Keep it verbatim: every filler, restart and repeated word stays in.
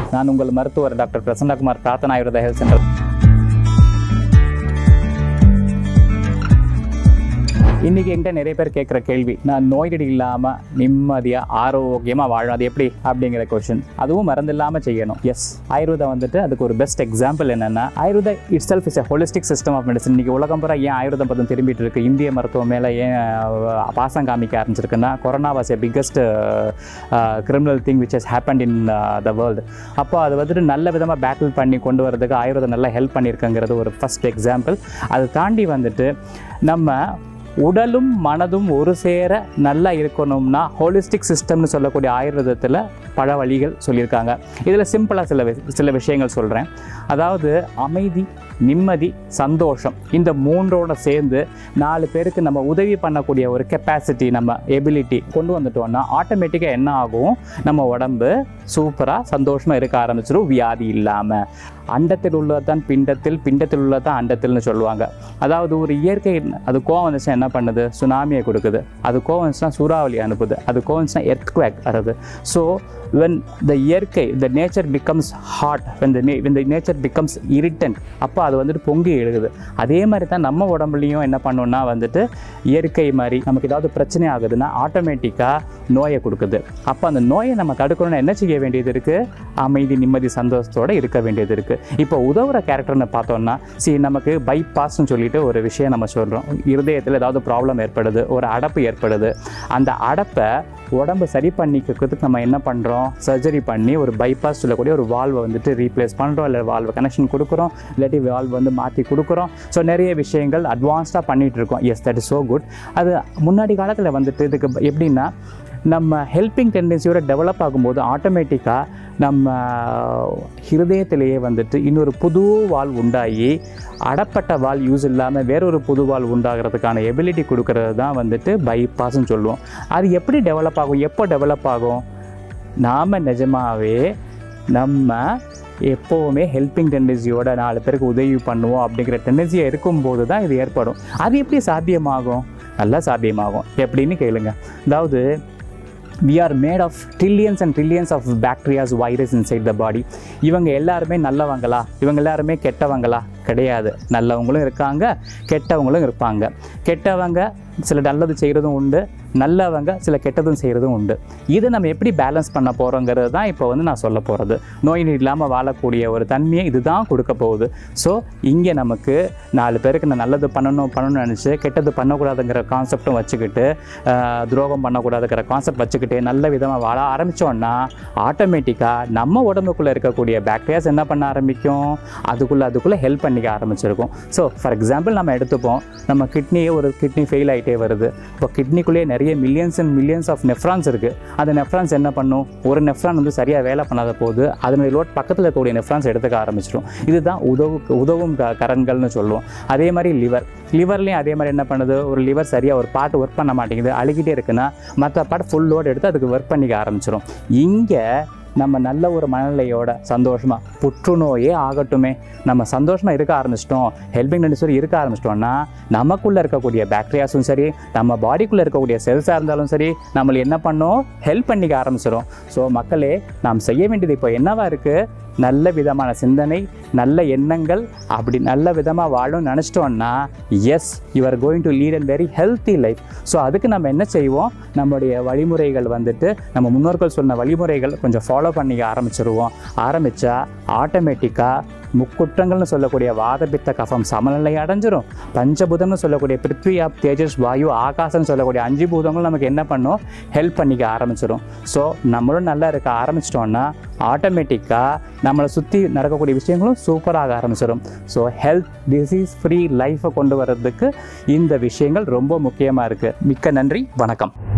நான் உங்கள் மருத்துவர் doctor Prasannakumar, Prarthana Ayurveda health centre. இன்றைக்கி என்கிட்ட நிறைய பேர் கேட்குற கேள்வி, நான் நோய்நொடி இல்லாமல் நிம்மதியாக ஆரோக்கியமாக வாழணும், அது எப்படி அப்படிங்கிற கொஷின். அதுவும் மருந்து இல்லாமல் செய்யணும். எஸ், ஆயுர்வேதம் வந்துட்டு அதுக்கு ஒரு பெஸ்ட் எக்ஸாம்பிள் என்னென்னா, Ayurveda itself is a holistic system of medicine. இன்றைக்கி உலகம் பூரா ஏன் ஆயுர்வேதம் பற்றி திரும்பிட்டு இருக்குது, இந்திய மருத்துவம் மேலே ஏன் பாசம் காமிக்க ஆரம்பிச்சிருக்குன்னா, corona was a biggest criminal thing which has happened in the world. அப்போ அது வந்துட்டு நல்ல விதமாக பேட்டில் பண்ணி கொண்டு வரதுக்கு ஆயுர்வேதம் நல்லா ஹெல்ப் பண்ணியிருக்குங்கிறது ஒரு ஃபஸ்ட் எக்ஸாம்பிள். அதை தாண்டி வந்துட்டு நம்ம உடலும் மனதும் ஒரு சேர நல்லா இருக்கணும்னா ஹோலிஸ்டிக் சிஸ்டம்னு சொல்லக்கூடிய ஆயுர்வேதத்தில் பல வழிகள் சொல்லியிருக்காங்க. இதில் சிம்பிளாக சில சில விஷயங்கள் சொல்கிறேன். அதாவது அமைதி, நிம்மதி, சந்தோஷம், இந்த மூன்றோட சேர்ந்து நாலு பேருக்கு நம்ம உதவி பண்ணக்கூடிய ஒரு கெப்பாசிட்டி, நம்ம எபிலிட்டி கொண்டு வந்துட்டோம்னா ஆட்டோமேட்டிக்காக என்ன ஆகும், நம்ம உடம்பு சூப்பராக சந்தோஷமாக இருக்க ஆரம்பிச்சிடும், வியாதி இல்லாமல். அண்டத்தில் உள்ளதான் பிண்டத்தில், பிண்டத்தில் உள்ளதான் அண்டத்தில்னு சொல்லுவாங்க. அதாவது ஒரு இயற்கை அது கோவம் வந்துச்சுன்னா என்ன பண்ணுது, சுனாமியை கொடுக்குது. அது கோவம் வந்துச்சுன்னா சூறாவளி அனுப்புது. அது கோவம் வந்துச்சுன்னா எர்த்குவேக் வருது. ஸோ when the இயற்கை the nature becomes hot, when the when the nature becomes irritant, அப்போ அது வந்துட்டு பொங்கி எழுகுது. அதே மாதிரி தான் நம்ம உடம்புலையும் என்ன பண்ணோம்னா வந்துட்டு இயற்கை மாதிரி நமக்கு ஏதாவது பிரச்சனை ஆகுதுன்னா ஆட்டோமேட்டிக்காக நோயை கொடுக்குது. அப்போ அந்த நோயை நம்ம தடுக்கணும்னா என்ன செய்ய வேண்டியது இருக்குது, அமைதி, நிம்மதி, சந்தோஷத்தோடு இருக்க வேண்டியது இருக்குது. இப்போ உதவுற கேரக்டர்னு பார்த்தோம்னா, சி நமக்கு பைபாஸ்ன்னு சொல்லிட்டு ஒரு விஷயம் நம்ம சொல்கிறோம். இருதயத்தில் ஏதாவது ப்ராப்ளம் ஏற்படுது, ஒரு அடப்பு ஏற்படுது. அந்த அடப்பை உடம்பு சரி பண்ணிக்கிறதுக்கு நம்ம என்ன பண்ணுறோம், சர்ஜரி பண்ணி ஒரு பைபாஸ் சொல்லக்கூடிய ஒரு வால்வை வந்துட்டு ரீப்ளேஸ் பண்ணுறோம், இல்லை வால்வை கனெக்ஷன் கொடுக்குறோம், இல்லாட்டி வால்வ் வந்து மாற்றி கொடுக்குறோம். ஸோ நிறைய விஷயங்கள் அட்வான்ஸ்டாக பண்ணிகிட்டு இருக்கோம். Yes, that is so good. அது முன்னாடி காலத்தில் வந்துட்டு இதுக்கு எப்படின்னா, நம்ம ஹெல்பிங் டெண்டன்சியோட டெவலப் ஆகும்போது ஆட்டோமேட்டிக்காக நம்ம ஹிருதயத்திலேயே வந்துட்டு இன்னொரு புது வால் உண்டாகி அடப்பட்ட வால் யூஸ் இல்லாமல் வேறொரு புது வால் உண்டாகிறதுக்கான எபிலிட்டி கொடுக்கறது தான் வந்துட்டு பைபாஸ்ன்னு சொல்லுவோம். அது எப்படி டெவலப் ஆகும், எப்போ டெவலப் ஆகும், நாம் நிஜமாகவே நம்ம எப்போவுமே ஹெல்பிங் டெண்டன்சியோட நாலு பேருக்கு உதவி பண்ணுவோம் அப்படிங்கிற டெண்டன்சியாக இருக்கும்போது தான் இது ஏற்படும். அது எப்படி சாத்தியமாகும், நல்லா சாத்தியமாகும். எப்படின்னு கேளுங்க. அதாவது we are made of trillions and trillions of bacteria, virus inside the body. இவங்க எல்லாருமே நல்லவங்களா, இவங்க எல்லாருமே கெட்டவங்களா? கிடையாது. நல்லவங்களும் இருக்காங்க, கெட்டவங்களும் இருப்பாங்க. கெட்டவங்க சில நல்லது செய்கிறதும் உண்டு, நல்லவங்க சில கெட்டதும் செய்கிறதும் உண்டு. இதை நம்ம எப்படி பேலன்ஸ் பண்ண போகிறோங்கிறது தான் இப்போ வந்து நான் சொல்ல போகிறது. நோய் இல்லாமல் வாழக்கூடிய ஒரு தன்மையை இது தான் கொடுக்க போகுது. ஸோ இங்கே நமக்கு நாலு பேருக்கு நான் நல்லது பண்ணணும் பண்ணணும்னு நினச்சி கெட்டது பண்ணக்கூடாதுங்கிற கான்செப்டும் வச்சுக்கிட்டு, துரோகம் பண்ணக்கூடாதுங்கிற கான்செப்ட் வச்சுக்கிட்டு நல்ல விதமாக வாழ ஆரம்பித்தோன்னா ஆட்டோமேட்டிக்காக நம்ம உடம்புக்குள்ளே இருக்கக்கூடிய பாக்டீரியாஸ் என்ன பண்ண ஆரம்பிக்கும், அதுக்குள்ளே அதுக்குள்ளே ஹெல்ப் பண்ணிக்க ஆரம்பிச்சிருக்கும். ஸோ ஃபார் எக்ஸாம்பிள் நம்ம எடுத்துப்போம், நம்ம கிட்னியே ஒரு கிட்னி ஃபெயில் ஆகிட்டே வருது. இப்போ கிட்னிக்குள்ளேயே நிறைய millions and millions of nephrons இருக்குது. அந்த நெஃப்ரான்ஸ் என்ன பண்ணும், ஒரு நெஃப்ரான் வந்து சரியாக வேலை பண்ணாத போது அதனுடைய லோட் பக்கத்தில் இருக்கக்கூடிய நெஃப்ரான்ஸ் எடுத்துக்க ஆரம்பிச்சிடும். இதுதான் உதவு உதவும் க கரன்கள்னு சொல்லுவோம். அதே மாதிரி லிவர் லிவர்லேயும் அதே மாதிரி என்ன பண்ணுது, ஒரு லிவர் சரியாக ஒரு பார்ட் ஒர்க் பண்ண மாட்டேங்குது, அழுகிட்டே இருக்குன்னா மற்ற பார்ட் ஃபுல் லோட் எடுத்து அதுக்கு ஒர்க் பண்ணிக்க ஆரம்பிச்சிடும். இங்கே நம்ம நல்ல ஒரு மனநிலையோட சந்தோஷமாக, புற்றுநோயே ஆகட்டுமே, நம்ம சந்தோஷமாக இருக்க ஆரம்பிச்சிட்டோம், ஹெல்பிங் டெண்டன்சி இருக்க ஆரம்பிச்சிட்டோம்னா நமக்குள்ளே இருக்கக்கூடிய பாக்டீரியாஸும் சரி, நம்ம பாடிக்குள்ளே இருக்கக்கூடிய செல்ஸாக இருந்தாலும் சரி, நம்மளை என்ன பண்ணோம், ஹெல்ப் பண்ணிக்க ஆரம்பிச்சிடும். ஸோ மக்களே, நாம் செய்ய வேண்டியது இப்போ என்னவா இருக்குது, நல்ல விதமான சிந்தனை, நல்ல எண்ணங்கள், அப்படி நல்ல விதமாக வாழணும்னு நினச்சிட்டோன்னா yes, you are going to lead and very healthy life. So அதுக்கு நம்ம என்ன செய்வோம், நம்மளுடைய வழிமுறைகள் வந்துட்டு நம்ம முன்னோர்கள் சொன்ன வழிமுறைகள் கொஞ்சம் ஃபாலோ பண்ணிக்க ஆரம்பிச்சிருவோம். ஆரம்பித்தா ஆட்டோமேட்டிக்காக முக்குற்றங்கள்னு சொல்லக்கூடிய வாதபித்த கஃபம் சமநிலை அடைஞ்சிரும். பஞ்சபூதம்னு சொல்லக்கூடிய பிருத்வி, ஆப், தேஜஸ், வாயு, ஆகாசம்னு சொல்லக்கூடிய அஞ்சு பூதங்கள் நமக்கு என்ன பண்ணும், ஹெல்ப் பண்ணிக்க ஆரம்பிச்சிடும். ஸோ நம்மளும் நல்லா இருக்க ஆரம்பிச்சிட்டோன்னா ஆட்டோமேட்டிக்காக நம்மளை சுற்றி நடக்கக்கூடிய விஷயங்களும் சூப்பராக ஆரம்பிச்சிடும். ஸோ ஹெல்த், டிசீஸ் ஃப்ரீ லைஃப்பை கொண்டு வர்றதுக்கு இந்த விஷயங்கள் ரொம்ப முக்கியமாக இருக்குது. மிக்க நன்றி, வணக்கம்.